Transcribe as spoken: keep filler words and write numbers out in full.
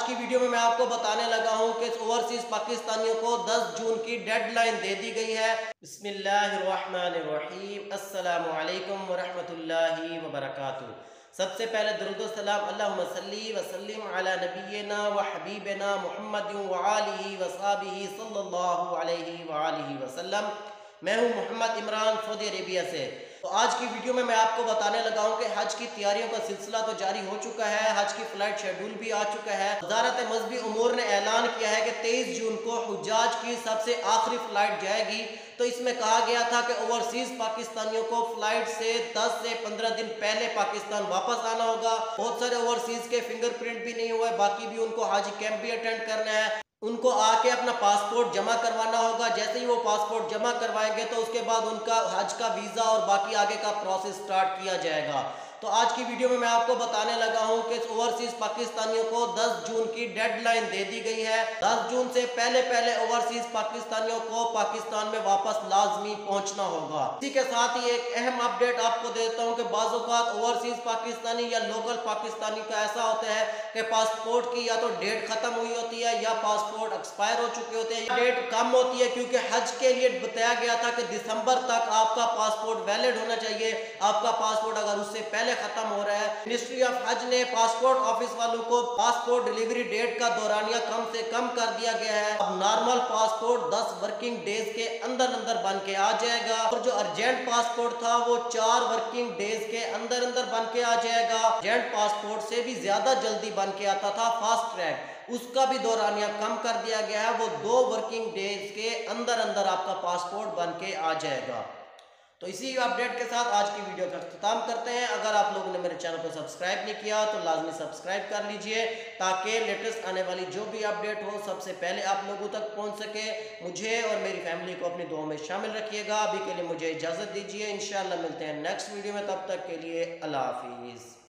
आज की वीडियो में मैं आपको बताने लगा हूं कि ओवरसीज पाकिस्तानियों को दस जून की डेडलाइन दे दी गई है। बिस्मिल्लाहिर्रहमानिर्रहीम, अस्सलामु अलैकुम वरहमतुल्लाहि वबरकातुहू। सबसे पहले दुरूद व सलाम अल्लाहुम्मा सल्ली व सल्लिम अला नबिय्यिना व हबीबिना मुहम्मदिन व आलिहि व सहबिही सल्लल्लाहु अलैहि व आलिहि वसल्लम। मैं हूं मोहम्मद इमरान, सऊदी अरेबिया से। तो आज की वीडियो में मैं आपको बताने लगा हूं कि हज की तैयारियों का सिलसिला तो जारी हो चुका है, हज की फ्लाइट शेड्यूल भी आ चुका है। वजारत मजहबी उमूर ने ऐलान किया है कि तेईस जून को हुज्जाज की सबसे आखिरी फ्लाइट जाएगी। तो इसमें कहा गया था कि ओवरसीज पाकिस्तानियों को फ्लाइट से दस से पंद्रह दिन पहले पाकिस्तान वापस आना होगा। बहुत सारे ओवरसीज के फिंगरप्रिंट भी नहीं हुए, बाकी भी उनको हाजी कैंप भी अटेंड करना है। उनको आके अपना पासपोर्ट जमा करवाना होगा। जैसे ही वो पासपोर्ट जमा करवाएंगे तो उसके बाद उनका हज का वीज़ा और बाकी आगे का प्रोसेस स्टार्ट किया जाएगा। तो आज की वीडियो में मैं आपको बताने लगा हूं कि ओवरसीज पाकिस्तानियों को दस जून की डेडलाइन दे दी गई है। दस जून से पहले पहले ओवरसीज पाकिस्तानियों को पाकिस्तान में वापस लाजमी पहुंचना होगा। इसी के साथ ही एक अहम अपडेट आपको देता हूं कि बाज़ औक़ात ओवरसीज पाकिस्तानी या लोकल पाकिस्तानी का ऐसा होता है कि पासपोर्ट की या तो डेट खत्म हुई होती है या पासपोर्ट एक्सपायर हो चुके होते हैं। डेट कम होती है क्योंकि हज के लिए बताया गया था कि दिसंबर तक आपका पासपोर्ट वैलिड होना चाहिए। आपका पासपोर्ट अगर उससे पहले खत्म हो रहा है, मिनिस्ट्री ऑफ हज ने पासपोर्ट ऑफिस वालों को पासपोर्ट डिलीवरी डेट का दौरानिया कम से कम कर दिया गया है। अब नॉर्मल पासपोर्ट दस वर्किंग डेज के अंदर अंदर बन के आ जाएगा और जो अर्जेंट पासपोर्ट था वो चार वर्किंग डेज के अंदर अंदर बन के आ जाएगा। अर्जेंट पासपोर्ट से भी ज्यादा जल्दी बन के आता था फास्ट ट्रैक, उसका भी दौरानिया कम कर दिया गया है। वो दो वर्किंग डेज के अंदर अंदर आपका पासपोर्ट बन के आ जाएगा। तो इसी अपडेट के साथ आज की वीडियो का अख्ताम करते हैं। अगर आप लोगों ने मेरे चैनल को सब्सक्राइब नहीं किया तो लाजमी सब्सक्राइब कर लीजिए ताकि लेटेस्ट आने वाली जो भी अपडेट हो सबसे पहले आप लोगों तक पहुंच सके। मुझे और मेरी फैमिली को अपनी दुआ में शामिल रखिएगा। अभी के लिए मुझे इजाज़त दीजिए, इंशाअल्लाह मिलते हैं नेक्स्ट वीडियो में। तब तक के लिए अल्लाह हाफिज़।